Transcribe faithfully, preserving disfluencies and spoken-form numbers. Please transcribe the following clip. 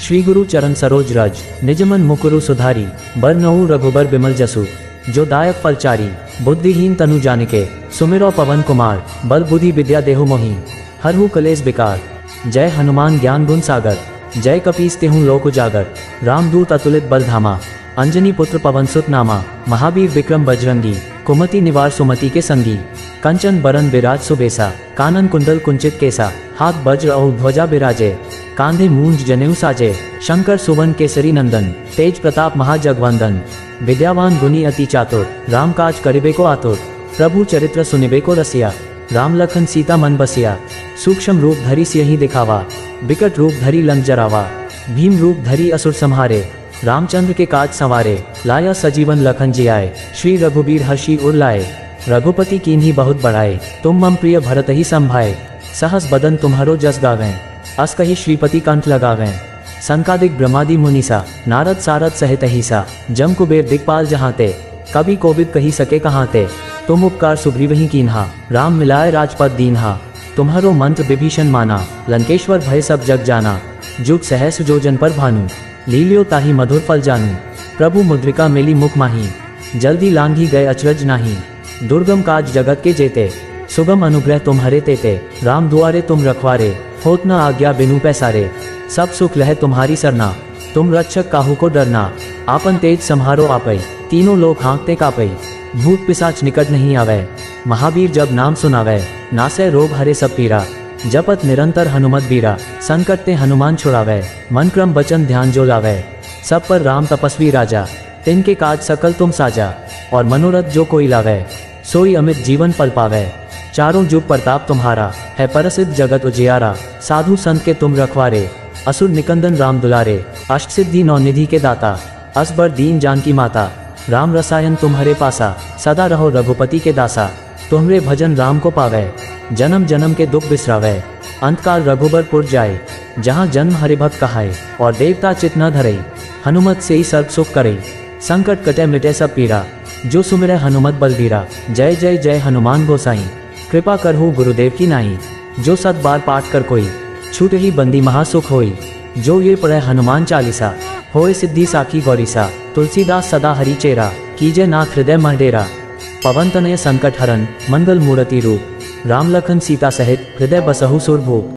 श्री गुरु चरण सरोज रज, निजमन मुकुरु सुधारी, बर नहु रघुबर बिमल जसु, जो दायक फलचारी, बुद्धिहीन तनु जानिके, सुमिरो पवन कुमार, बल बुद्धि विद्या देहु मोहि, हरहु कलेस बिकार। जय हनुमान ज्ञान गुण सागर, जय कपीस तेहु लोक उजागर, रामदूत अतुलित बल धामा, अंजनी पुत्र पवन सुत नामा, महावीर विक्रम बजरंगी, कुमति निवार सुमति के संगी, कंचन बरन बिराज सुबेसा, कानन कुंडल कुंचित केसा, हाथ वज्र और ध्वजा बिराजे, कांधे मूंज जनेऊ साजे, शंकर सुवन केसरी नंदन, तेज प्रताप महाजगवंदन, विद्यावान गुणी अति चातुर, राम काज करिबे को आतुर, प्रभु चरित्र सुनिबे को रसिया, राम लखन सीता मन बसिया, सूक्ष्म रूप धरि सियहि दिखावा, विकट रूप धरि लंक जरावा, भीम रूप धरि असुर संहारे, रामचंद्र के काज संवारे, लाया सजीवन लखन जियाए, श्री रघुबीर हर्षि उर लाए, रघुपति कीन्ही बहुत बढ़ाए, तुम मम प्रिय भरत ही संभाए, सहस बदन तुम्हारो जस गावें, अस कहि श्रीपति कंठ लगावें, संकादिक ब्रह्मादि मुनीसा, नारद सारद सहित अहिसा, जम कुबेर दिक्पाल जहाँते, कभी कोविद कही सके कहाँते, तुम उपकार सुग्रीवहि कीन्हा, राम मिलाए राजपद दीन्हा, तुम्हारो मंत्र विभीषण माना, लंकेश्वर भय सब जग जाना, जुग सहस जो जन पर भानु, लीलियो ताहि मधुर फल जानू, प्रभु मुद्रिका मिली मुख माही, जल्दी लांघी गए अचरज नाही, दुर्गम काज जगत के जेते, सुगम अनुग्रह तुम्हारे तेते, राम दुआरे तुम रखवारे, होत न आज्ञा बिनु पैसारे, सब सुख लह तुम्हारी सरना, तुम रक्षक काहू को डरना, आपन तेज सम्हारो आपै, तीनों लोग हाँकते कापै, भूत पिशाच निकट नहीं आवे, महावीर जब नाम सुनावे, नासै रोग हरे सब पीरा, जपत निरंतर हनुमत बीरा, संकट ते हनुमान छुड़ावे, मन क्रम वचन ध्यान जो लावे, सब पर राम तपस्वी राजा, तिनके काज सकल तुम साजा, और मनोरथ जो कोई लावे, सोई अमित जीवन पल पावे, चारों जुग प्रताप तुम्हारा, है परसिद्ध जगत उजियारा, साधु संत के तुम रखवारे, असुर निकंदन राम दुलारे, अष्ट सिद्धि नौ निधि के दाता, असबर दीन जानकी माता, राम रसायन तुम्हारे पासा, सदा रहो रघुपति के दासा, तुम्हरे भजन राम को पावे, जन्म जन्म के दुख बिसरावे, अंतकाल रघुबरपुर जाए, जहाँ जन्म हरिभक्त कहाए, और देवता चित न धरई, हनुमत से ही सर्व सुख करई, संकट कटे मिटे सब पीरा, जो सुमिरै हनुमत बलबीरा, जय जय जय हनुमान गोसाई, कृपा करहु गुरुदेव की नाई, जो सत बार पाठ कर कोई, छूट ही बंदी महासुख होई, जो ये पढ़े हनुमान चालीसा, होए सिद्धि साखी गौरीसा, तुलसीदास सदा हरि चेरा, कीजे नाथ हृदय मह डेरा, पवन तनय संकट हरन, मंगल मूर्ति रूप, राम लखन सीता सहित, हृदय बसहु सुरभूप।